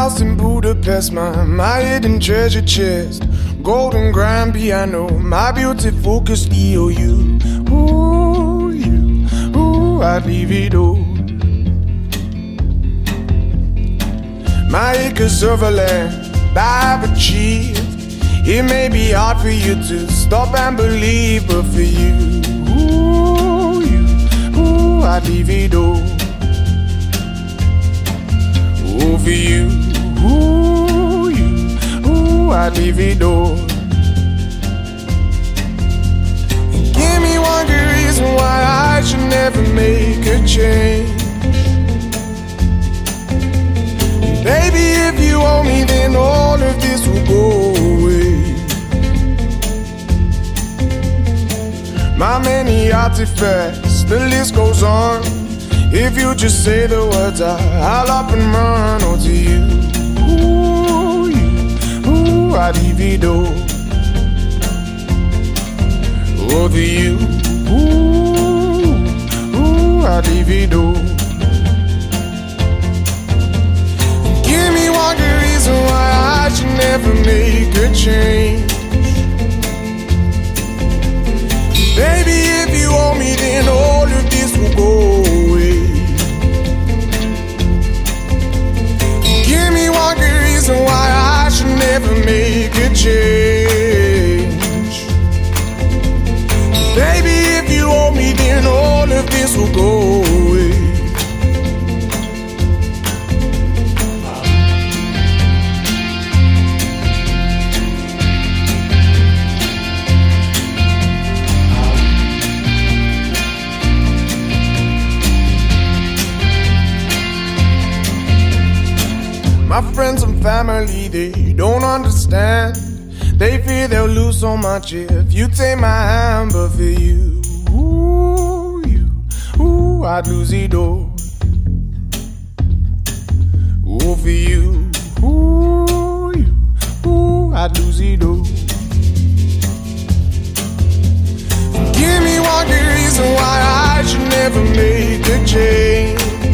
house in Budapest, my hidden treasure chest, golden grand piano, my beauty focus EOU. Ooh, you, ooh, I'd leave it all. My acres of land I've achieved. It may be hard for you to stop and believe, but for you, ooh, I'd leave it all. Ooh, for you, ooh, I'd leave it all. Give me one good reason why I should never make a change. Baby, if you owe me, then all of this will go away. My many artifacts, the list goes on. If you just say the words, I'll up and run. Oh, to you, ooh, I'd leave it all. Oh, to you, ooh, I'd leave it all. Give me one good reason why I should never make a change. Baby, if you owe me, then all of this will go away. Give me one good reason why I should never make a change. Baby, if you owe me, then all of this will go away. My friends and family, they don't understand. They fear they'll lose so much if you take my hand. But for you, ooh, I'd lose it all. Ooh, for you, ooh, I'd lose it all. Give me one good reason why I should never make a change.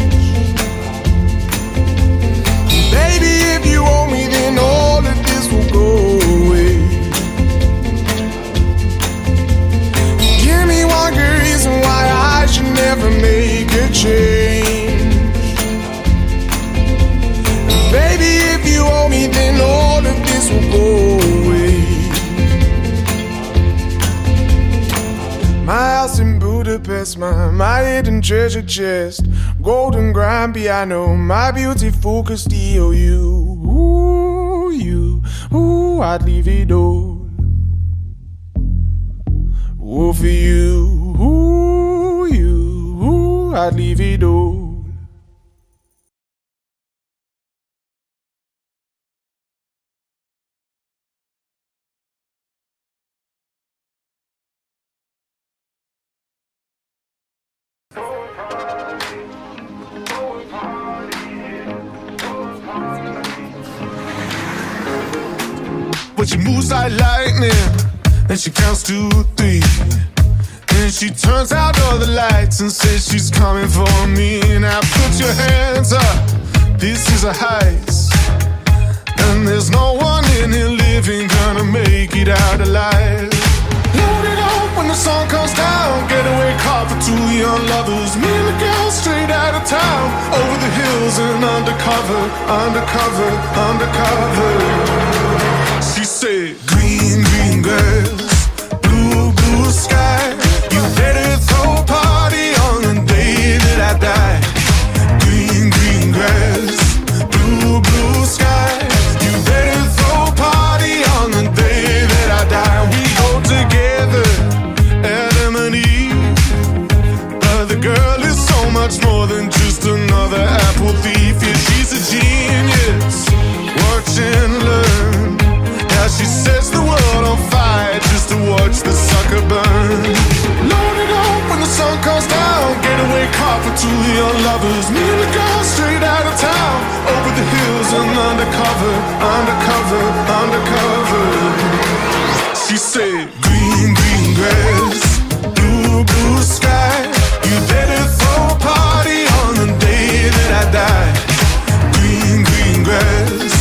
Baby, if you owe me, then all of this will go away. Give me one good reason why I should never make a change. Baby, if you owe me, then all of this will go away. My house in Budapest, my hidden treasure chest, golden grand piano, my beauty focused EOU. Ooh, I'd leave it all. Ooh, for you, ooh, I'd leave it all. But she moves like lightning, and she counts to 3. Then she turns out all the lights and says she's coming for me. Now put your hands up, this is a heist, and there's no one in here living gonna make it out alive. Load it up when the sun comes down, getaway car for 2 young lovers. Me and the girl straight out of town, over the hills and undercover, undercover, undercover. She said, green, green girls, blue, blue sky. You better throw a party on the day that I die. Green, green girls, blue, blue sky. You better throw a party on the day that I die. We go together, Adam and Eve. But the girl is so much more than just another apple thief. Yeah, she's a genius, watch and learn. She sets the world on fire just to watch the sucker burn. Load it up when the sun comes down, getaway car for 2 young lovers. Me and the girl straight out of town, over the hills and undercover, undercover, undercover. She said, green, green grass, blue, blue sky. You better throw a party on the day that I die. Green, green grass,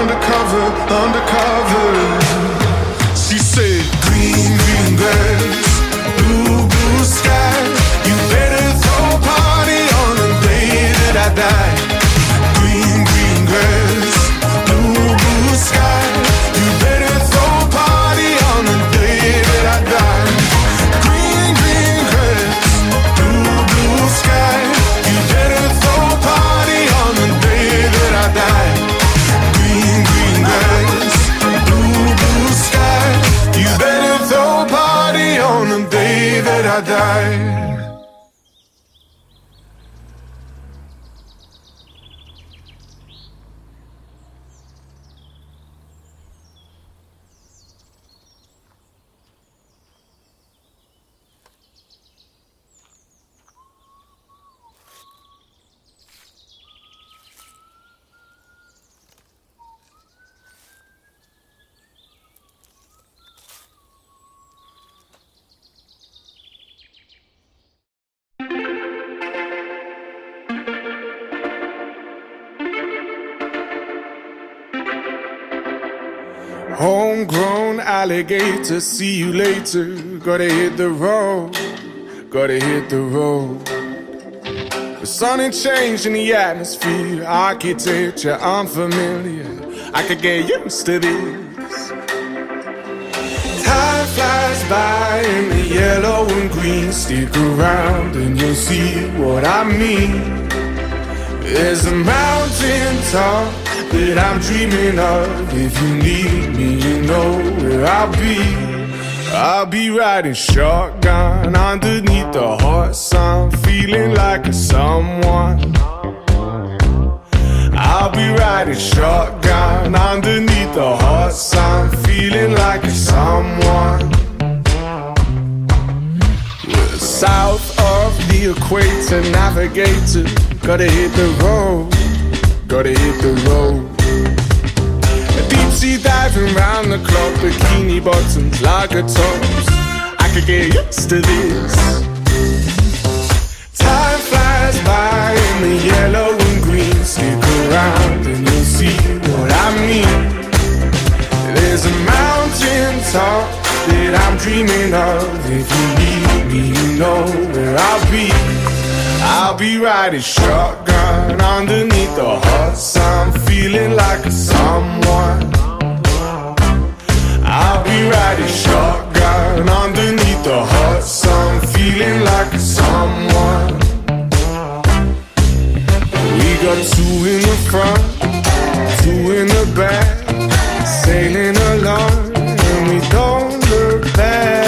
undercover, undercover. She said, green, green grass, blue, blue sky. You better throw a party on the day that I die. Green, green grass, blue, blue sky. You better throw a party on the day that I die. Green, green grass, blue, blue sky. You better throw a party on the day that I die. Green, green grass, blue, blue sky. You better throw a party on the day that I die. Homegrown alligator, see you later. Gotta hit the road, gotta hit the road. The sun ain't changing the atmosphere, architecture unfamiliar. I could get used to this. Time flies by in the yellow and green. Stick around and you'll see what I mean. There's a mountain top that I'm dreaming of. If you need me, you know where I'll be. I'll be riding shotgun underneath the hot sun, feeling like a someone. I'll be riding shotgun underneath the hot sun, feeling like a someone. We're south of the equator, navigator. Gotta hit the road, gotta hit the road. Deep sea diving round the clock, bikini bottoms, lager tops. I could get used to this. Time flies by in the yellow and green. Stick around and you'll see what I mean. There's a mountain top that I'm dreaming of. If you need me, you know where I'll be. I'll be riding shotgun underneath the hot sun, feeling like a someone. I'll be riding shotgun underneath the hot sun, feeling like a someone. We got two in the front, two in the back, sailing along and we don't look back.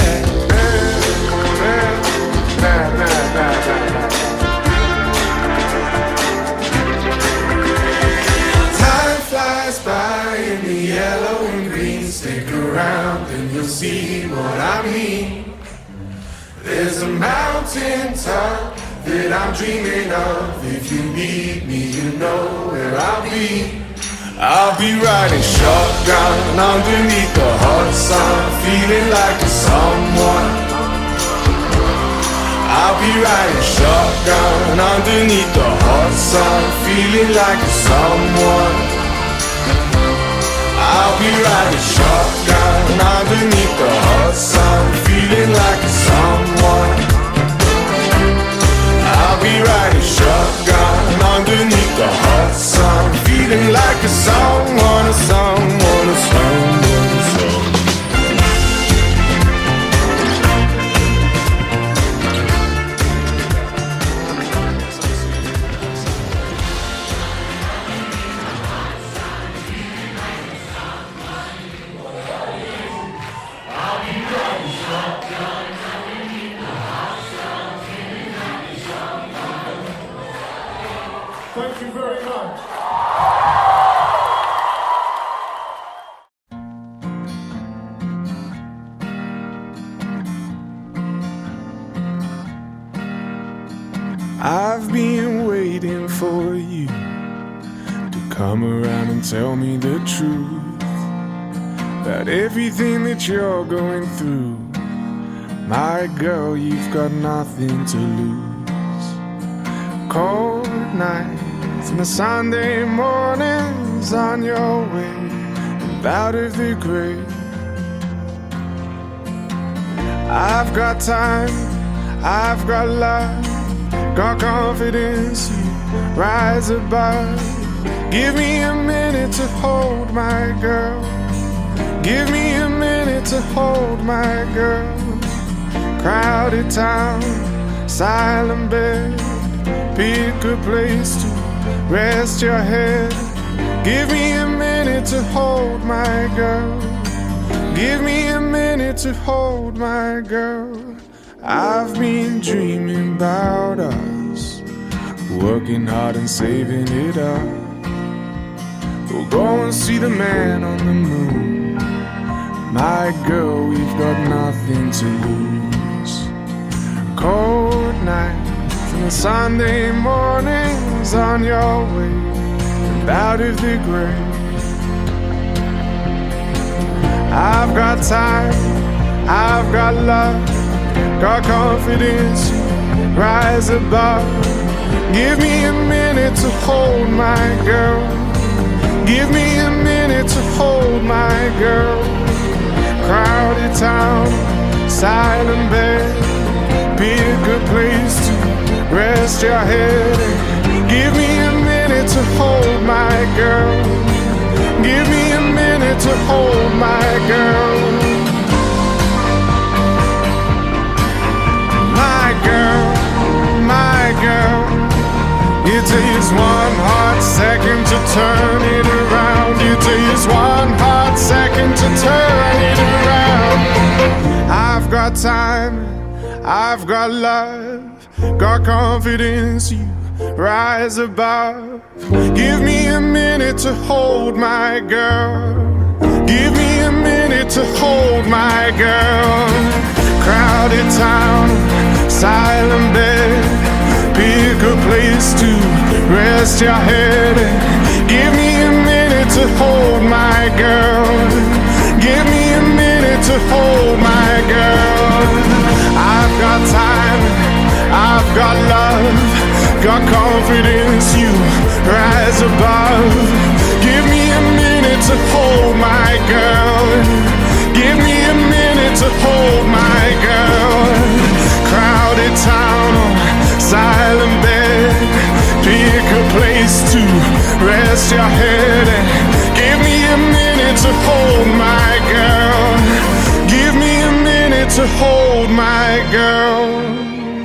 And you'll see what I mean. There's a mountain top that I'm dreaming of. If you need me, you know where I'll be. I'll be riding shotgun underneath the hot sun, feeling like a someone. I'll be riding shotgun underneath the hot sun, feeling like a someone. I'll be riding shotgun underneath the hot sun, feeling like a someone. I'll be riding shotgun underneath the hot sun, feeling like a someone, a someone, a someone, a someone. Thank you very much. I've been waiting for you to come around and tell me the truth about everything that you're going through. My girl, you've got nothing to lose. Cold nights and the Sunday mornings on your way out of the grave. I've got time, I've got love, got confidence, you rise above. Give me a minute to hold my girl. Give me a minute to hold my girl. Crowded town, silent bed, pick a place to rest your head. Give me a minute to hold my girl. Give me a minute to hold my girl. I've been dreaming about us, working hard and saving it up. We'll go and see the man on the moon. My girl, we've got nothing to lose. Cold nights and the Sunday mornings on your way and out of the grave. I've got time, I've got love, got confidence, rise above. Give me a minute to hold my girl. Give me a minute to hold my girl. Crowded town, silent bed, pick a place to rest your head. Give me a minute to hold my girl. Give me a minute to hold my girl. My girl, my girl. It takes one hot second to turn it around. It takes one hot second to turn it around. I've got time, I've got love, got confidence, you rise above. Give me a minute to hold my girl. Give me a minute to hold my girl. Crowded town, silent bed, pick a place to rest your head. Give me a minute to hold my girl. Give me a minute to hold my girl. I've got time, I've got love, got confidence, you rise above. Give me a minute to hold my girl. Give me a minute to hold my girl. Crowded town, silent bed, pick a place to rest your head. Give me a minute to hold my girl. Give me a minute to hold my girl.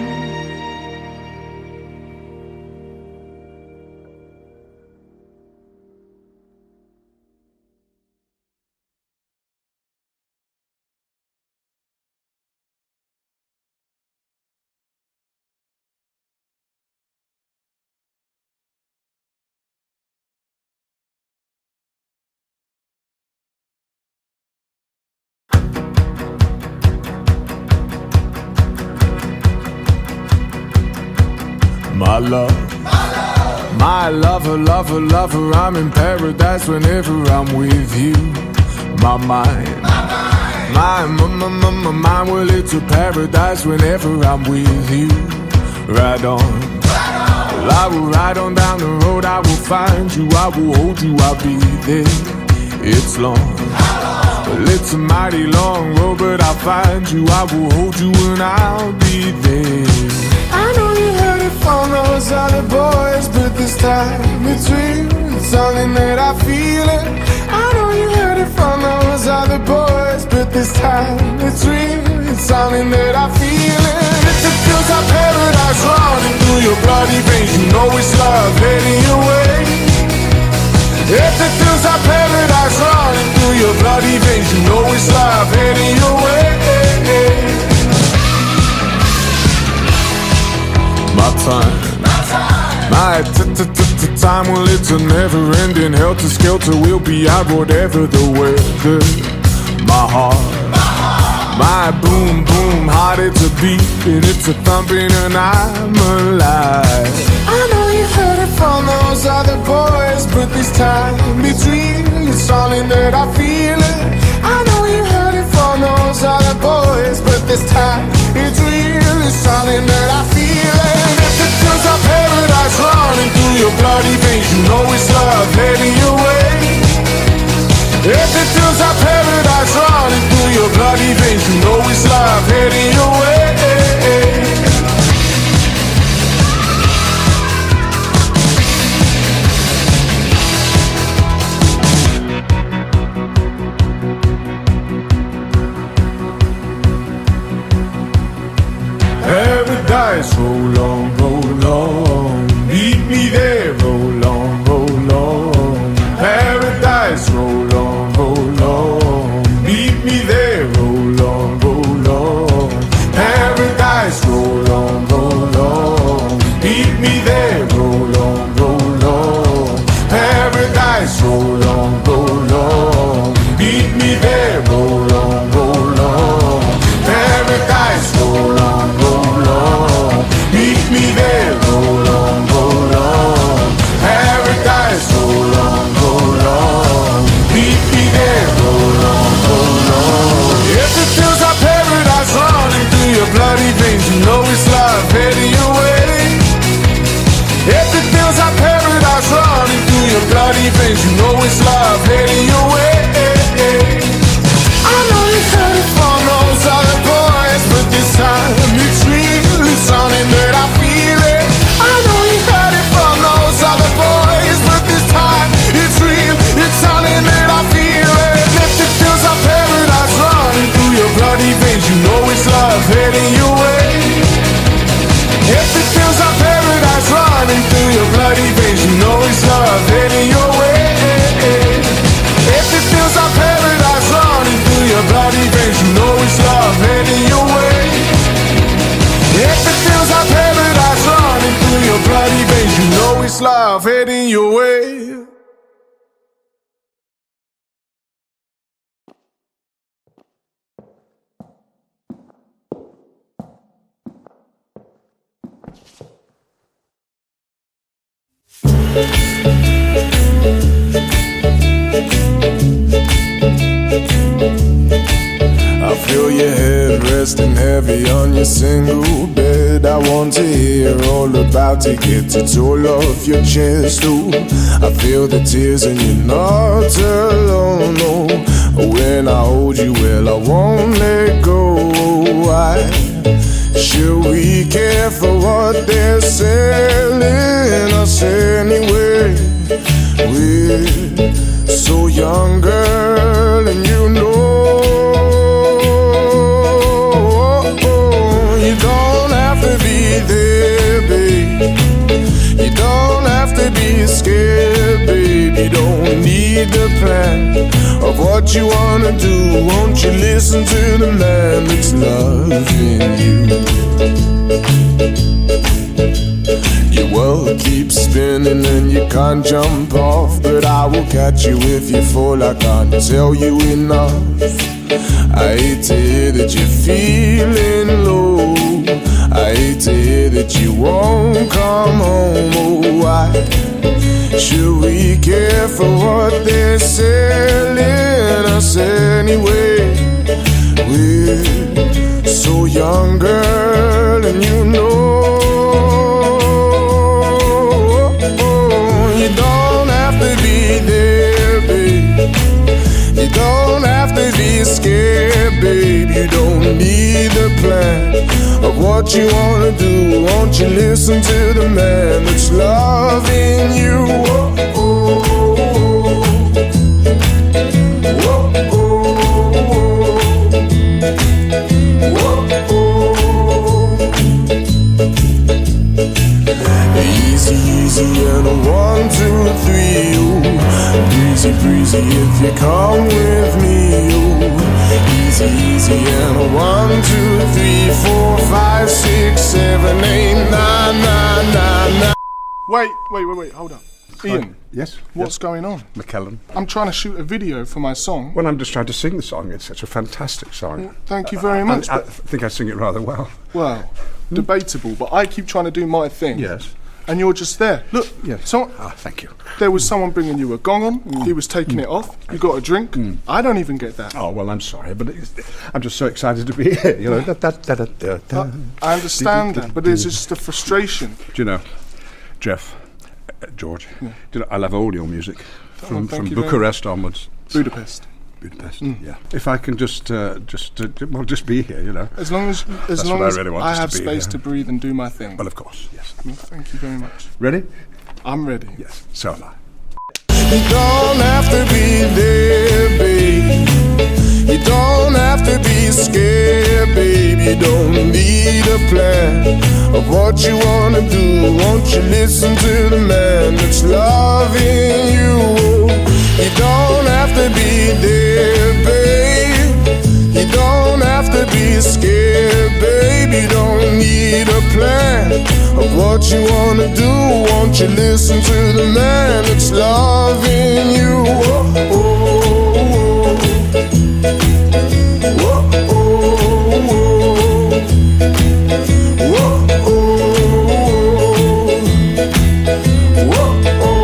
My love, my lover, lover, lover, I'm in paradise whenever I'm with you. My mind, my mind, well it's a paradise whenever I'm with you. Ride on, well, I will ride on down the road, I will find you, I will hold you, I'll be there. It's long, well it's a mighty long road, but I'll find you, I will hold you and I'll be there. I know you heard it from those other boys, but this time it's real, it's something that I feel it. I know you heard it from those other boys, but this time it's real, it's something that I feel it. If it feels like paradise running through your bloody veins, you know it's love heading your way. If it feels like paradise running through your bloody veins, you know it's love heading your way. My time, my time, well it's a never-ending helter-skelter. We'll be out whatever the weather. My heart, my boom boom heart, it's a beat and it's a thumping and I'm alive. I know you heard it from those other boys, but this time it's real, it's something that I feel it. I know you heard it from those other boys, but this time it's real, it's something that I feel it. Feels like paradise running through your bloody veins, you know it's love heading your way. If it feels like paradise running through your bloody veins, you know it's love heading your way. Paradise, roll on, roll on. Meet me there, roll on, roll on. Paradise, roll on, roll on. Meet me there, roll on, roll on. Paradise, roll on, roll on. Meet me there, roll on, roll on. Paradise, roll on, roll on. Meet me there, roll on, roll on. Paradise, roll on, roll on. Meet me there, roll on, roll on. Paradise, roll on, roll on. Meet me there, roll on, roll on. If it feels like paradise running through your bloody veins, you know it's love heading your way. If it feels like paradise running through your bloody veins, you know it's love heading your way. I know you've heard it from those other boys, but this time it's real, it's something that I feel it. I know you've heard it from those other boys, but this time it's real, it's something that I feel it. If it feels like paradise running through your bloody veins, you know it's love heading your way. If it feels like paradise running through your bloody veins, you know it's love heading your way. If it feels like paradise running through your bloody veins, you know it's love heading your way. If it feels like paradise running through your bloody veins, you know it's love heading your way. I feel your head resting heavy on your single bed. I want to hear all about it, get it all off your chest. Ooh, I feel the tears and you're not alone. No, when I hold you, well, I won't let go. Why should we care for what they're selling us anyway? We're so young, girl, and you know. You don't have to be there, babe. You don't have to be scared, babe. You don't need the plan of what you wanna do. Won't you listen to the man that's loving you? Your world keeps spinning and you can't jump off, but I will catch you if you fall. I can't tell you enough. I hate to hear that you're feeling low. I hate to hear that you won't come home. Oh, why should we care for what they're selling us anyway? We're so young, girl, and you know. You don't have to be there, babe. You don't have to be scared, babe. You don't need a plan of what you wanna do. Won't you listen to the man that's loving you? Oh, oh, oh, oh, oh, oh, oh. Easy, easy, and a 1, 2, 3, ooh. Breezy, breezy, if you come with me, ooh. Easy, easy, and a 1, 2, 3, 4, 5, 6, 7, 8, 9, 9, 9, 9. Wait, hold up. Ian. Yes? What's going on? McKellen. I'm trying to shoot a video for my song. Well, I'm just trying to sing the song. It's such a fantastic song. Well, thank you very much. I think I sing it rather well. Well, debatable, but I keep trying to do my thing. Yes. And you're just there. Look, Yes. thank you. There was someone bringing you a gong on. He was taking it off. You got a drink. I don't even get that. Oh, well, I'm sorry, but I'm just so excited to be here. You know, I understand that, but there's just a frustration. Do you know, Jeff, George, do you know, I love all your music from thank you Bucharest onwards. Budapest. Budapest. Yeah. If I can just be here, you know. As long as That's what I really want, I just have to be space here. to breathe and do my thing. Well, of course, yes. Well, thank you very much. Ready? I'm ready. Yes. So am I. You don't have to be there, babe. You don't have to be scared, babe. You don't need a plan of what you wanna do. Won't you listen to the man that's loving you? You don't have to be there, babe. You don't have to be scared, babe. You don't need a plan of what you wanna do. Won't you listen to the man that's loving you? Oh, oh, oh. Oh, oh, oh. Oh, oh, oh. Oh, oh.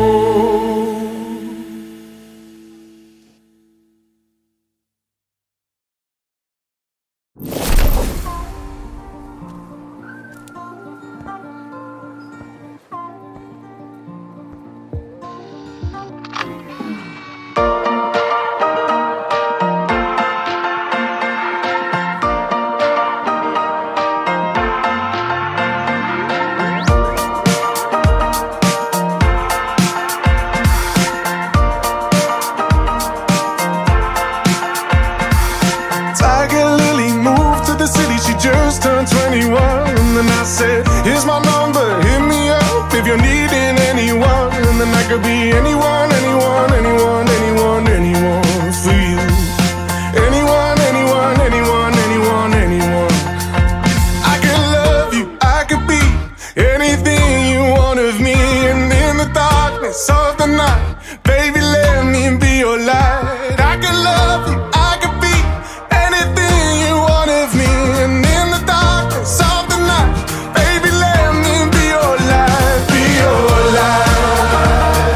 Tiger Lily moved to the city, she just turned 21. And then I said, here's my number, hit me up if you're needing anyone. And then I could be anyone, anyone, anyone, anyone, anyone for you. Anyone, anyone, anyone, anyone, anyone. I could love you, I could be anything you want of me. And in the darkness of the night, baby, let me be your light. I could love you, I could be anything you want of me. And in the darkness of the night, baby, let me be your light. Be your light.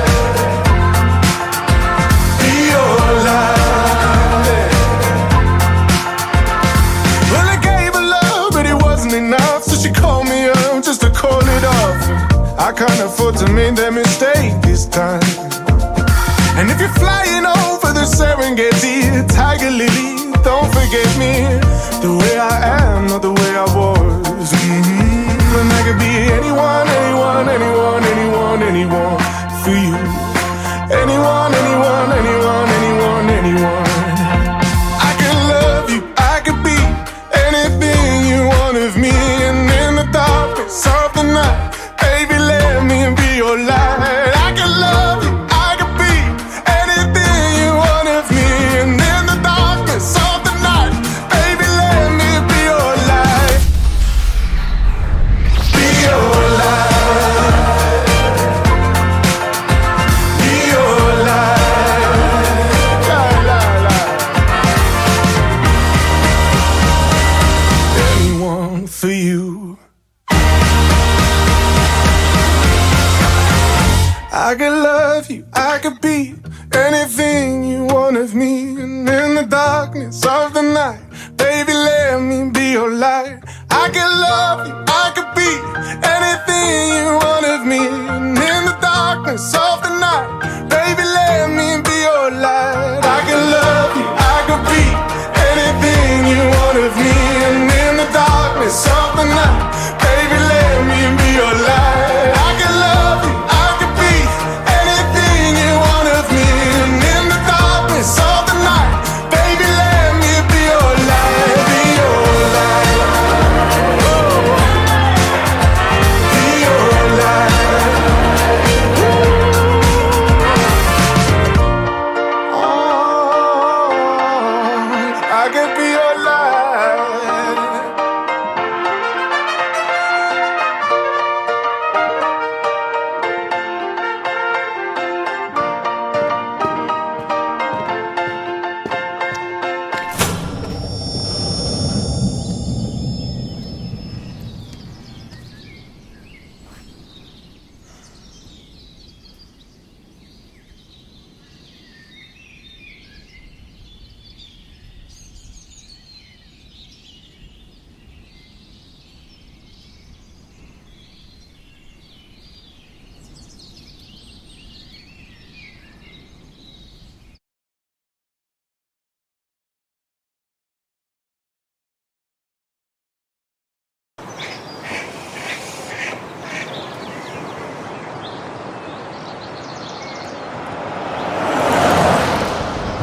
Be your light. Well, I gave her love, but it wasn't enough, so she called me up just to call it off. I can't afford to make that mistake this time. And if you're flying over the Serengeti, Tiger Lily, don't forget me. The way I am, not the way I was. And I could be anyone, anyone, anyone, anyone, anyone for you. Anyone, anyone, anyone, anyone, anyone. I could love you, I could be anything you want of me. And in the darkness of the night, baby, let me be your light. I could love you, I could be anything you want of me. And in the darkness of the night, baby, let me be your light. Be your light. Be your light. La, la, la. Anyone for you. I could love you, I could be anything you want of me. And in the darkness of the night, baby, let me be your light. I could love you, I could be anything you want of me. And in the darkness of the night, baby, let me be your light. I could love you, I could be anything you want of me. And in the darkness of the night, baby, let me be your light. I could love you, I could be anything you want of me. And in the darkness of the night, baby, let me be your light. Be your light. Oh. Be your light. Oh, I could be your light.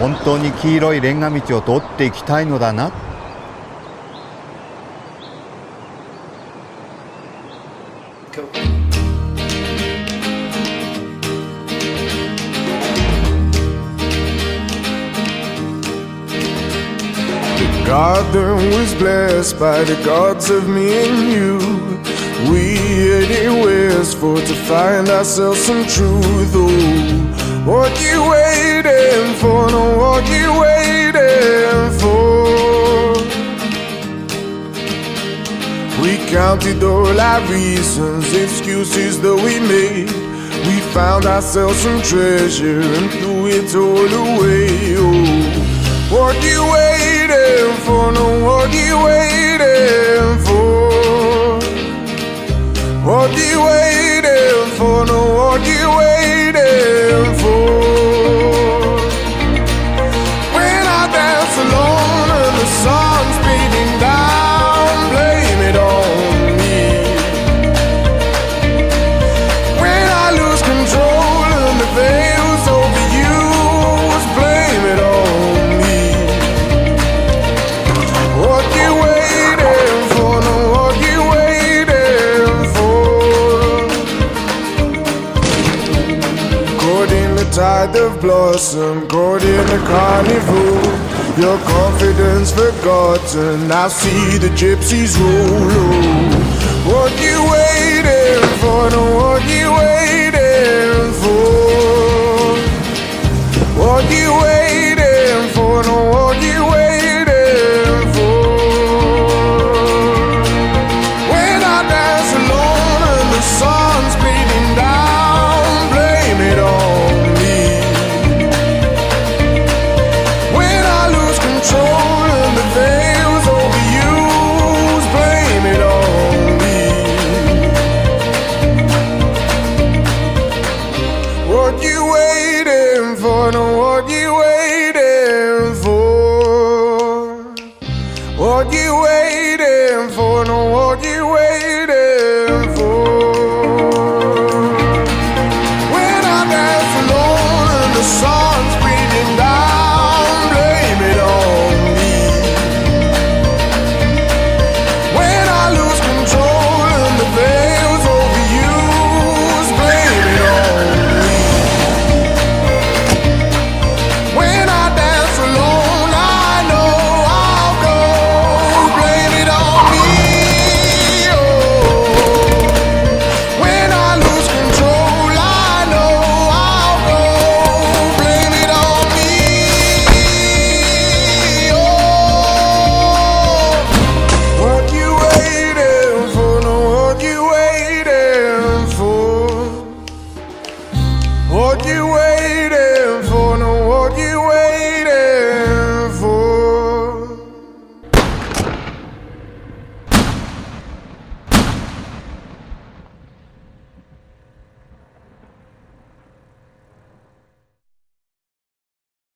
本当に黄色いレンガ道を通っていきたいのだな。 Garden was blessed by the gods of me and you. We headed westward to find ourselves some truth. Oh, what you waiting for? No, what you waiting for? We counted all our reasons, excuses that we made. We found ourselves some treasure and threw it all away. Oh, what you waiting for? No, what you waiting for? What you waiting for? No, what you waiting for? When I dance alone and the sun's beating down, blame it on me. When I lose control and the veil's overused, blame it on me. What you waiting for? No, what you waiting for? Caught in the tide of blossom, caught in the carnival. Your confidence forgotten, I see the gypsies roll. Oh, what you waiting for? No, what you waiting for?